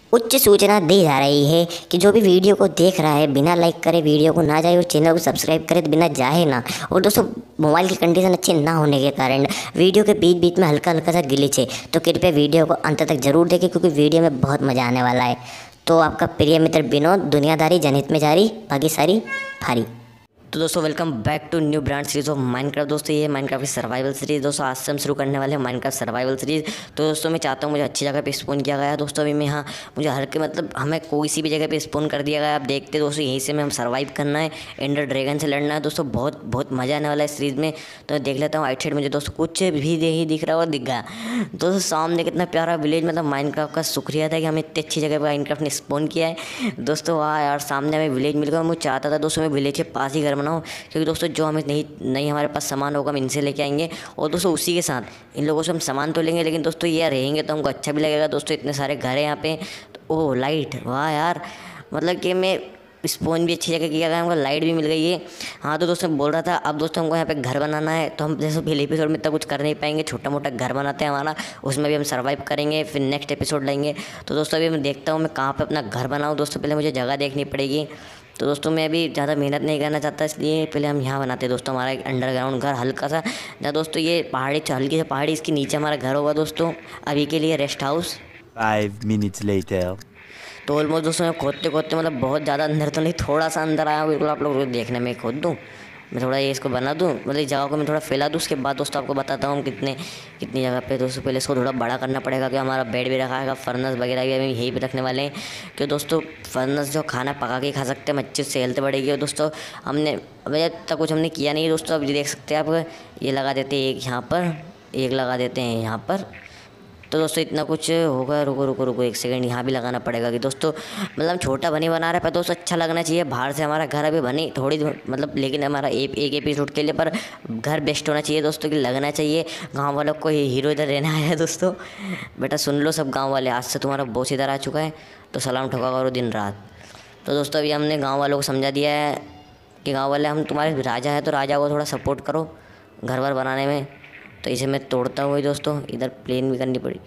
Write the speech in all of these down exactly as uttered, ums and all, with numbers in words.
उच्च सूचना दी जा रही है कि जो भी वीडियो को देख रहा है बिना लाइक करे वीडियो को ना जाए और चैनल को सब्सक्राइब करे तो बिना जाए ना। और दोस्तों मोबाइल की कंडीशन अच्छी ना होने के कारण वीडियो के बीच बीच में हल्का हल्का सा ग्लिच है, तो कृपया वीडियो को अंत तक जरूर देखें क्योंकि वीडियो में बहुत मज़ा आने वाला है। तो आपका प्रिय मित्र विनोद, दुनियादारी जनहित में जारी, बाकी सारी फारी। तो दोस्तों welcome back to new brand series of Minecraft. दोस्तों ये माइनक्राफ्ट की सर्वाइवल सीरीज दोस्तों आज से हम शुरू करने वाले हैं माइनक्राफ्ट सर्वाइवल सीरीज। तो दोस्तों मैं चाहता हूँ मुझे अच्छी जगह पे स्पॉन किया गया है दोस्तों। अभी मैं यहाँ मुझे हर के मतलब हमें कोई सी भी जगह पे स्पॉन कर दिया गया है। आप देखते दोस्तों यहीं से में हम सर्वाइव करना है, एंडर ड्रैगन से लड़ना है दोस्तों। बहुत बहुत मज़ा आने वाला है सीरीज में। तो देख लेता हूँ राइट साइड मुझे दोस्तों कुछ भी नहीं दिख रहा और दिख गया दोस्तों सामने कितना प्यारा विलेज। मतलब माइनक्राफ्ट का शुक्रिया था कि हमें इतनी अच्छी जगह पर माइनक्राफ्ट ने स्पॉन किया है दोस्तों। वाह यार सामने हमें विलेज मिल गया। मैं चाहता था दोस्तों मैं विलेज के पास ही घर बनाऊँ क्योंकि दोस्तों जो हमें नहीं नहीं हमारे पास सामान होगा हम इनसे लेके आएंगे और दोस्तों उसी के साथ इन लोगों से हम सामान तो लेंगे, लेकिन दोस्तों ये रहेंगे तो हमको अच्छा भी लगेगा दोस्तों। इतने सारे घर हैं यहाँ पे। तो ओह लाइट, वाह यार मतलब कि मैं स्पोन भी अच्छी जगह किया गया, हमको लाइट भी मिल गई है। हाँ तो दोस्तों बोल रहा था अब दोस्तों हमको यहाँ पे घर बनाना है। तो हम जैसे पहले एपिसोड में इतना कुछ कर नहीं पाएंगे, छोटा मोटा घर बनाते हैं हमारा, उसमें भी हम सर्वाइव करेंगे, फिर नेक्स्ट एपिसोड लेंगे। तो दोस्तों अभी मैं देखता हूँ मैं कहाँ पर अपना घर बनाऊँ दोस्तों। पहले मुझे जगह देखनी पड़ेगी। तो दोस्तों मैं अभी ज़्यादा मेहनत नहीं करना चाहता, इसलिए पहले हम यहाँ बनाते हैं दोस्तों हमारा एक अंडरग्राउंड घर हल्का सा। जहाँ दोस्तों ये पहाड़ी हल्की सी पहाड़ी, इसके नीचे हमारा घर होगा दोस्तों। अभी के लिए rest house. Five minutes later. तो ऑलमोस्ट दोस्तों मैं खोदते खोदते मतलब बहुत ज़्यादा अंदर तो नहीं, थोड़ा सा अंदर आया हूँ बिल्कुल। आप लोग देखने में खोद दूँ, मैं थोड़ा ये इसको बना दूँ, मतलब इस जगह को मैं थोड़ा फैला दूँ। उसके बाद दोस्तों आपको बताता हूँ कितने कितनी जगह पे दोस्तों। पहले इसको थोड़ा बड़ा करना पड़ेगा कि हमारा बेड भी रखा है, फर्नेस वगैरह भी अभी यहीं पे रखने वाले हैं क्योंकि दोस्तों फर्नेस जो खाना पका के खा सकते हैं, अच्छे से हेल्थ बढ़ेगी। और दोस्तों हमने अभी तक कुछ हमने किया नहीं है दोस्तों। अब ये देख सकते हैं आप, ये लगा देते हैं एक यहाँ पर, एक लगा देते हैं यहाँ पर। तो दोस्तों इतना कुछ होगा। रुको रुको रुको एक सेकंड, यहाँ भी लगाना पड़ेगा कि दोस्तों मतलब हम छोटा बनी बना रहे हैं पर दोस्तों अच्छा लगना चाहिए। बाहर से हमारा घर अभी बनी थोड़ी मतलब, लेकिन हमारा एक एक एपिसोड के लिए पर घर बेस्ट होना चाहिए दोस्तों, कि लगना चाहिए। गांव वालों को ये हीरो इधर रहना आया है दोस्तों। बेटा सुन लो सब गाँव वाले, आज से तुम्हारा बॉस इधर आ चुका है तो सलाम ठोका करो दिन रात। तो दोस्तों अभी हमने गाँव वालों को समझा दिया है कि गाँव वाले हम तुम्हारे राजा है तो राजा को थोड़ा सपोर्ट करो घर वर बनाने में। तो इसे मैं तोड़ता हुआ दोस्तों, इधर प्लेन भी करनी पड़ी।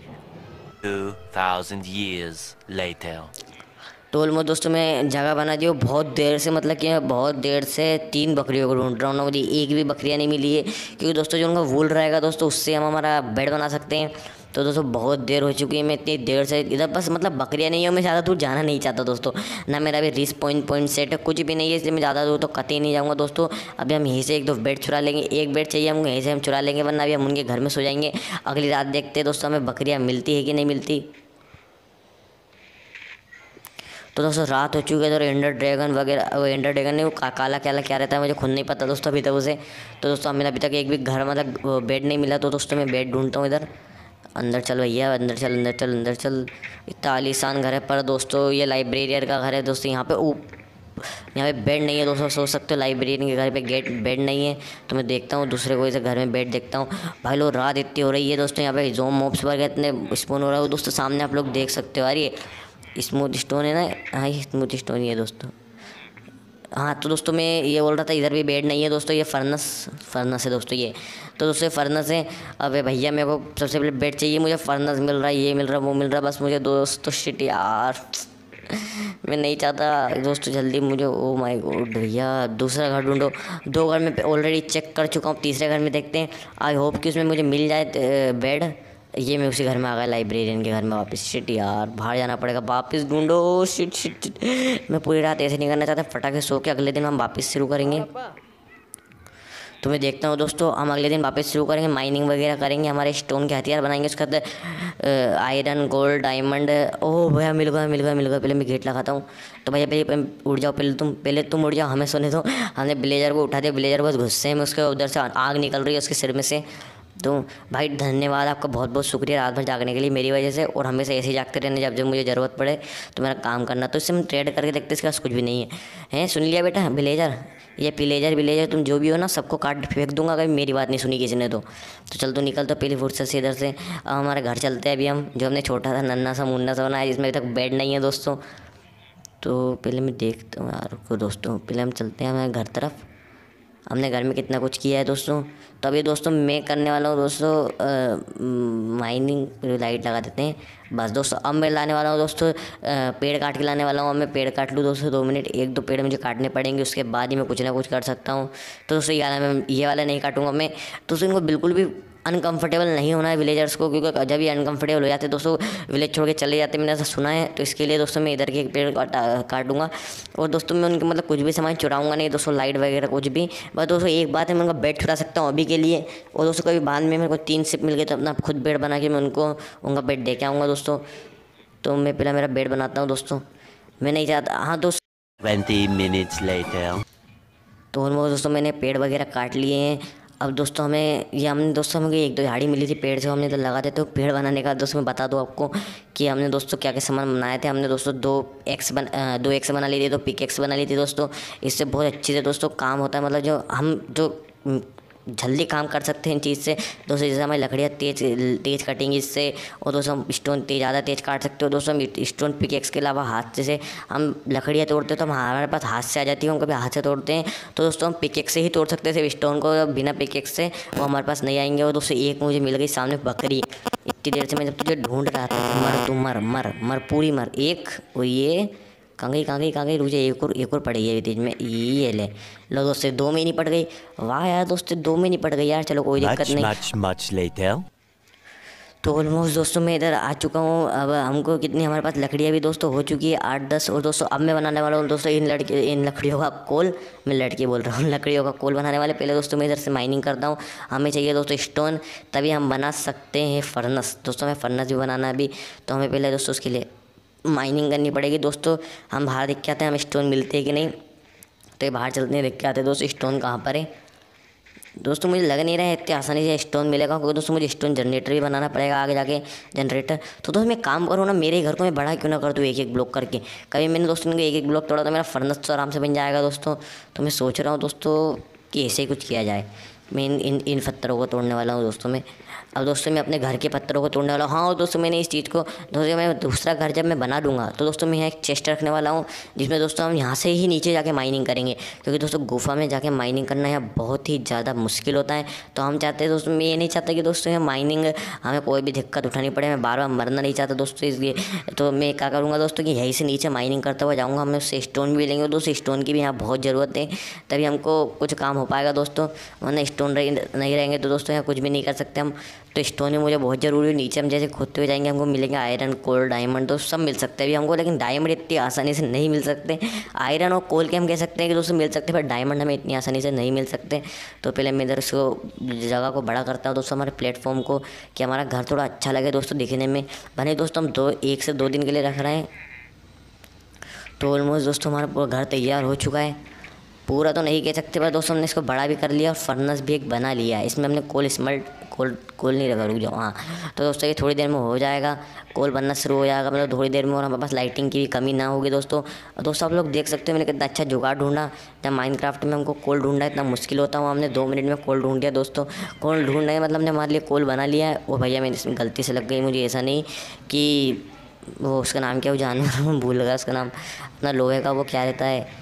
Two thousand years later. तो ऑलमोस्ट दोस्तों मैं जगह बना दी हूँ बहुत देर से, मतलब कि मैं बहुत देर से तीन बकरियों को ढूंढ रहा हूँ ना, मुझे एक भी बकरियाँ नहीं मिली है क्योंकि दोस्तों जो उनका वूल रहेगा दोस्तों उससे हम हमारा बेड बना सकते हैं। तो दोस्तों बहुत देर हो चुकी है, मैं इतनी देर से इधर बस मतलब बकरियाँ नहीं है, मैं ज़्यादा दूर जाना नहीं चाहता दोस्तों। ना मेरा अभी रिस्क पॉइंट पॉइंट सेट है, कुछ भी नहीं है, इसलिए मैं ज़्यादा दूर तो कतई नहीं जाऊँगा दोस्तों। अभी हम यहीं से एक दो बेड चुरा लेंगे, एक बेड चाहिए हमको, यहीं से हम चुरा लेंगे, वरना अभी हम उनके घर में सो जाएंगे। अगली रात देखते हैं दोस्तों हमें बकरियाँ मिलती है कि नहीं मिलती। तो दोस्तों रात हो चुकी है तो एंडर ड्रैगन वगैरह, वो एंडर ड्रैगन नहीं, वो का, काला काला क्या रहता है मुझे खुद नहीं पता दोस्तों अभी तक उसे। तो दोस्तों हमें अभी तक एक भी घर मतलब बेड नहीं मिला। तो दोस्तों मैं बेड ढूंढता हूँ इधर। अंदर चल भैया, अंदर चल अंदर चल अंदर चल। इतना आलीशान घर है पर दोस्तों ये लाइब्रेरियन का घर है दोस्तों। यहाँ पे ऊप यहाँ पे बेड नहीं है दोस्तों, सोच सकते हो लाइब्रेरियन के घर पे गेट बेड नहीं है। तो मैं देखता हूँ दूसरे कोई से घर में बेड देखता हूँ। भाई लोग रात इतनी हो रही है दोस्तों, यहाँ पे जोम मॉब्स वगैरह इतने स्पॉन हो रहा है दोस्तों। सामने आप लोग देख सकते हो, अरे स्मूथ स्टोन है ना, हाँ ये स्मूथ स्टोन ही है दोस्तों। हाँ तो दोस्तों मैं ये बोल रहा था इधर भी बेड नहीं है दोस्तों, ये फर्नेस फर्नेस है दोस्तों ये। तो दोस्तों फर्नेस है। अबे भैया मेरे को सबसे पहले बेड चाहिए, मुझे फर्नेस मिल रहा है, ये मिल रहा है, वो मिल रहा है, बस मुझे दोस्तों शिट यार मैं नहीं चाहता दोस्तों जल्दी मुझे। ओ माय गॉड भैया दूसरा घर ढूंढो। दो घर में ऑलरेडी चेक कर चुका हूँ, तीसरे घर में देखते हैं। आई होप कि उसमें मुझे मिल जाए बेड। ये मैं उसी घर में आ गया, लाइब्रेरियन के घर में वापस। शिट यार बाहर जाना पड़ेगा, वापस ढूंढो। शिट शिट शिट मैं पूरी रात ऐसे नहीं करना चाहता, फटाके सो के अगले दिन हम वापस शुरू करेंगे। तो मैं देखता हूँ दोस्तों हम अगले दिन वापस शुरू करेंगे, माइनिंग वगैरह करेंगे, हमारे स्टोन के हथियार बनाएंगे, उसके बाद आयरन गोल्ड डायमंड। ओह भैया मिल गया मिल गया मिल गया। पहले मैं गेट लगाता हूँ। तो भैया पहले उड़ जाओ, पहले तुम पहले तुम उड़ जाओ, हमें सोने दो। हमने ब्लेजर को उठा दिया, ब्लेजर बहुत गुस्से में, उसके उधर से आग निकल रही है उसके सिर में से। तो भाई धन्यवाद आपका, बहुत बहुत शुक्रिया रात भर जागने के लिए मेरी वजह से, और हमेशा ऐसे ही जागते रहने जब जब मुझे ज़रूरत पड़े तो मेरा काम करना। तो इससे हम ट्रेड करके देखते इसके पास कुछ भी नहीं है। हैं सुन लिया बेटा विलेजर, ये पिलेजर विलेजर तुम जो भी हो ना सबको काट फेंक दूंगा अगर मेरी बात नहीं सुनी किसी ने तो। तो चल तो निकल तो पहली फुर्सत से इधर से। अब हमारे घर चलते हैं अभी हम, जो हमने छोटा सा नन्ना सा मुन्ना सा बनाया जिसमें अभी तक बेड नहीं है दोस्तों। तो पहले मैं देखता हूँ यार को दोस्तों, पहले हम चलते हैं हमारे घर तरफ। हमने घर में कितना कुछ किया है दोस्तों। तो अभी दोस्तों मैं करने वाला हूँ दोस्तों माइनिंग लाइट लगा देते हैं बस दोस्तों। अब मैं लाने वाला हूँ दोस्तों अ, पेड़ काट के लाने वाला हूँ। अब मैं पेड़ काट लूँ दोस्तों, दो मिनट एक दो पेड़ मुझे काटने पड़ेंगे, उसके बाद ही मैं कुछ ना कुछ कर सकता हूँ। तो दोस्तों ये वाला मैं ये वाला नहीं काटूंगा मैं। दोस्तों इनको बिल्कुल भी अनकंफर्टेबल नहीं होना है विलेजर्स को, क्योंकि जब ये अनकंफर्टेबल हो जाते हैं दोस्तों विलेज छोड़ के चले जाते हैं, मैंने ऐसा सुना है। तो इसके लिए दोस्तों मैं इधर के एक पेड़ काटा- काटूंगा और दोस्तों मैं उनके मतलब कुछ भी सामान चुराऊंगा नहीं दोस्तों, लाइट वगैरह कुछ भी। बस दोस्तों एक बात है, मैं उनका बेड चुरा सकता हूँ अभी के लिए, और दोस्तों कभी बाद में मेरे को तीन सिप मिल गए तो अपना खुद बेड बना के मैं उनको उनका बेड दे के आऊँगा दोस्तों। तो मैं पहले मेरा बेड बनाता हूँ दोस्तों, मैं नहीं चाहता। हाँ दोस्तों Twenty minutes later. तो ऑलमोस्ट दोस्तों मैंने पेड़ वगैरह काट लिए हैं। अब दोस्तों हमें ये हमने दोस्तों हमें एक दो झाड़ी मिली थी पेड़ से, हमने तो लगा देते हो। पेड़ बनाने का दोस्तों मैं बता दूँ आपको कि हमने दोस्तों क्या क्या सामान बनाए थे। हमने दोस्तों दो एक्स बन अ, दो एक्स बना लिए थे, दो पिक एक्स बना ली थी दोस्तों। इससे बहुत अच्छी से दोस्तों काम होता है, मतलब जो हम जो जल्दी काम कर सकते हैं इन चीज़ से दोस्तों। जैसे हमारी लकड़ियाँ तेज तेज कटेंगी इससे, और दोस्तों हम स्टोन तेज ज़्यादा तेज काट सकते हो दोस्तों। हम स्टोन पिकेक्स के अलावा हाथ से हम लकड़ियाँ तोड़ते हैं तो हम हमारे पास हाथ से आ जाती है, हम कभी हाथ से तोड़ते हैं तो दोस्तों हम पिकेक्स से ही तोड़ सकते हैं सिर्फ स्टोन को, बिना पिकेक्स से वो हमारे पास नहीं आएंगे। और दोस्तों एक मुझे मिल गई सामने बकरी, इतनी देर से मैं जब तुझे ढूंढ रहा था। मर तू मर मर मर पूरी मर एक। और ये कहाँ गई कहाँ गई कहाँ गई, रुझे एक और एक और पड़ गई है बीच में, ये ले लो दोस्तों, दो में ही नहीं पड़ गई। वाह यार दोस्तों दो में नहीं पड़ गई यार, चलो कोई दिक्कत Much, नहीं। much, much later. तो ऑलमोस्ट दोस्तों मैं इधर आ चुका हूँ। अब हमको कितनी हमारे पास लकड़ियाँ भी दोस्तों हो चुकी है आठ दस। और दोस्तों अब मैं बनाने वाला हूँ दोस्तों इन लड़के इन लकड़ियों का कोल। मैं लड़की बोल रहा हूँ, लकड़ियों का कोल बनाने वाले। पहले दोस्तों मैं इधर से माइनिंग करता हूँ। हमें चाहिए दोस्तों स्टोन, तभी हम बना सकते हैं फर्नस दोस्तों। हमें फर्नस भी बनाना है अभी, तो हमें पहले दोस्तों उसके लिए माइनिंग करनी पड़ेगी दोस्तों। हम बाहर देख के आते हैं हम स्टोन मिलते हैं कि नहीं, तो ये बाहर चलते हैं देख के आते हैं दोस्तों स्टोन कहाँ पर है। दोस्तों मुझे लग नहीं रहा है इतनी आसानी से स्टोन मिलेगा, क्योंकि दोस्तों मुझे स्टोन जनरेटर भी बनाना पड़ेगा आगे जाके जनरेटर। तो दोस्तों मैं काम करूँ ना, मेरे घर को मैं बड़ा क्यों ना कर दूँ एक एक ब्लॉक करके। कभी मैंने दोस्तों ने एक एक ब्लॉक तोड़ा तो मेरा फर्नेस तो आराम से बन जाएगा दोस्तों। तो मैं सोच रहा हूँ दोस्तों कि ऐसे ही कुछ किया जाए। मैं इन इन इन पत्थरों को तोड़ने वाला हूँ दोस्तों मैं। अब दोस्तों मैं अपने घर के पत्थरों को तोड़ने वाला हूँ। हाँ और दोस्तों मैंने इस चीज़ को दोस्तों मैं दूसरा घर जब मैं बना दूंगा तो दोस्तों मैं यहाँ एक चेस्ट रखने वाला हूँ, जिसमें दोस्तों हम यहाँ से ही नीचे जाके माइनिंग करेंगे, क्योंकि दोस्तों गुफा में जाके माइनिंग करना यहाँ बहुत ही ज़्यादा मुश्किल होता है। तो हम चाहते हैं दोस्तों, मैं ये नहीं चाहता कि दोस्तों यहाँ माइनिंग हमें कोई भी दिक्कत उठानी पड़े, मैं बार बार मरना नहीं चाहता दोस्तों, इसलिए तो मैं क्या करूँगा दोस्तों कि यहीं से नीचे माइनिंग करता हुआ जाऊँगा। हमें उससे स्टोन भी लेंगे दोस्तों, स्टोन की भी यहाँ बहुत ज़रूरत है, तभी हमको कुछ काम हो पाएगा दोस्तों। वरना स्टोन नहीं रहेंगे तो दोस्तों यहाँ कुछ भी नहीं कर सकते हम। तो स्टोन ही मुझे बहुत ज़रूरी है। नीचे हम जैसे खोदते हुए जाएंगे हमको मिलेंगे आयरन कोल डायमंड तो सब मिल सकते हैं अभी हमको, लेकिन डायमंड इतनी आसानी से नहीं मिल सकते। आयरन और कोल के हम कह सकते हैं कि दोस्तों मिल सकते हैं, पर डायमंड हमें इतनी आसानी से नहीं मिल सकते। तो पहले मैं इधर उसको जगह को बड़ा करता हूँ दोस्तों, हमारे प्लेटफॉर्म को, कि हमारा घर थोड़ा अच्छा लगे दोस्तों दिखने में। बने दोस्तों हम दो एक से दो दिन के लिए रख रहे हैं। तो ऑलमोस्ट दोस्तों हमारा पूरा घर तैयार हो चुका है, पूरा तो नहीं कह सकते पर दोस्तों हमने इसको बड़ा भी कर लिया और फर्नेस भी एक बना लिया है। इसमें हमने कोल स्मल्ट कोल कोल नहीं रखा, रुक जाओ। हाँ तो दोस्तों ये थोड़ी देर में हो जाएगा, कोल बनना शुरू हो जाएगा मतलब थोड़ी देर में, और हमारे पास लाइटिंग की भी कमी ना होगी दोस्तों। दोस्तों आप लोग देख सकते हो मैंने कितना अच्छा जुगाड़ ढूंढा। जब माइनक्राफ्ट में हमको कोल ढूंढना इतना मुश्किल होता है, हमने दो मिनट में कोल ढूंढ दिया दोस्तों। कोल ढूंढने का मतलब हमने हमारे लिए कोल बना लिया है। वो भैया मैंने इसमें गलती से लग गई मुझे, ऐसा नहीं कि वो उसका नाम क्या, वो जानवर भूल गया उसका नाम, अपना लोहे का वो क्या रहता है,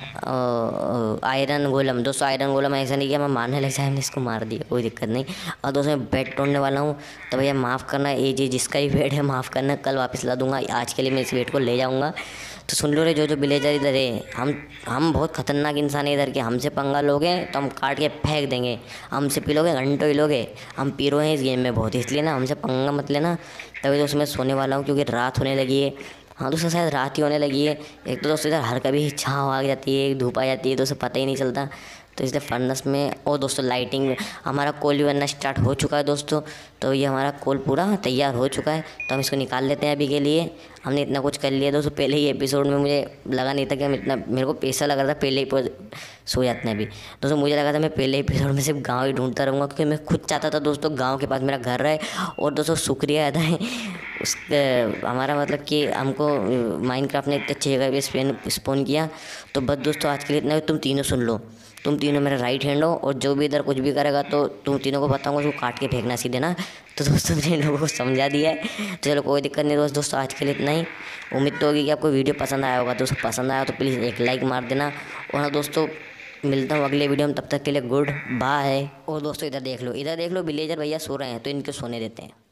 आयरन गोलम दोस्तों। आयरन गोलम ऐसा नहीं कि मैं मारने लग जाए, हमने इसको मार दिया, कोई दिक्कत नहीं। और दोस्तों मैं बेड तोड़ने वाला हूँ, तो भैया माफ़ करना, ये जी जिसका भी बेड है माफ़ करना, कल वापस ला दूंगा। आज के लिए मैं इस बेड को ले जाऊँगा। तो सुन लो रे जो जो विलेजर इधर है, हम हम बहुत खतरनाक इंसान है इधर के। हमसे पंगा लोगे तो हम काट के फेंक देंगे, हमसे पी लोगे घंटों ही लोगे। हम पीरो हैं इस गेम में बहुत, इसलिए ना हमसे पंगा मत लेना। तभी दोस्तों मैं सोने वाला हूँ क्योंकि रात होने लगी है। हाँ दोस्तों शायद रात ही होने लगी है। एक तो दोस्तों इधर हर कभी छाँव आ जाती है, धूप आ जाती है, दोस्तों पता ही नहीं चलता। तो इसलिए फर्नेस में और दोस्तों लाइटिंग में हमारा कोल भी बनना स्टार्ट हो चुका है दोस्तों। तो ये हमारा कोल पूरा तैयार हो चुका है, तो हम इसको निकाल लेते हैं अभी के लिए। हमने इतना कुछ कर लिया दोस्तों। पहले ही एपिसोड में मुझे लगा नहीं था कि हम इतना, मेरे को पैसा लग रहा था पहले ही सो जाते हैं अभी दोस्तों। मुझे लगा था मैं पहले एपिसोड में सिर्फ गाँव ही ढूंढता रहूँगा, क्योंकि मैं खुद चाहता था दोस्तों गाँव के पास मेरा घर रहे। और दोस्तों शुक्रिया अदा है उस हमारा, मतलब कि हमको माइनक्राफ्ट ने इतने अच्छी जगह पे स्पेन स्पॉन किया। तो बस दोस्तों आज के लिए इतना, तुम तीनों सुन लो, तुम तीनों मेरा राइट हैंड हो, और जो भी इधर कुछ भी करेगा तो तुम तीनों को बताऊंगा उसको काट के फेंकना सीधे ना। तो दोस्तों मैंने इन लोगों को समझा दिया है, तो चलो कोई दिक्कत नहीं दोस्त। दोस्तों आज के लिए इतना ही। उम्मीद तो होगी कि आपको वीडियो पसंद आया होगा। दोस्तों पसंद आया तो प्लीज़ एक लाइक मार देना। और हाँ दोस्तों मिलता हूँ अगले वीडियो में, तब तक के लिए गुड बाय। और दोस्तों इधर देख लो, इधर देख लो विलेजर भैया सो रहे हैं तो इनको सोने देते हैं।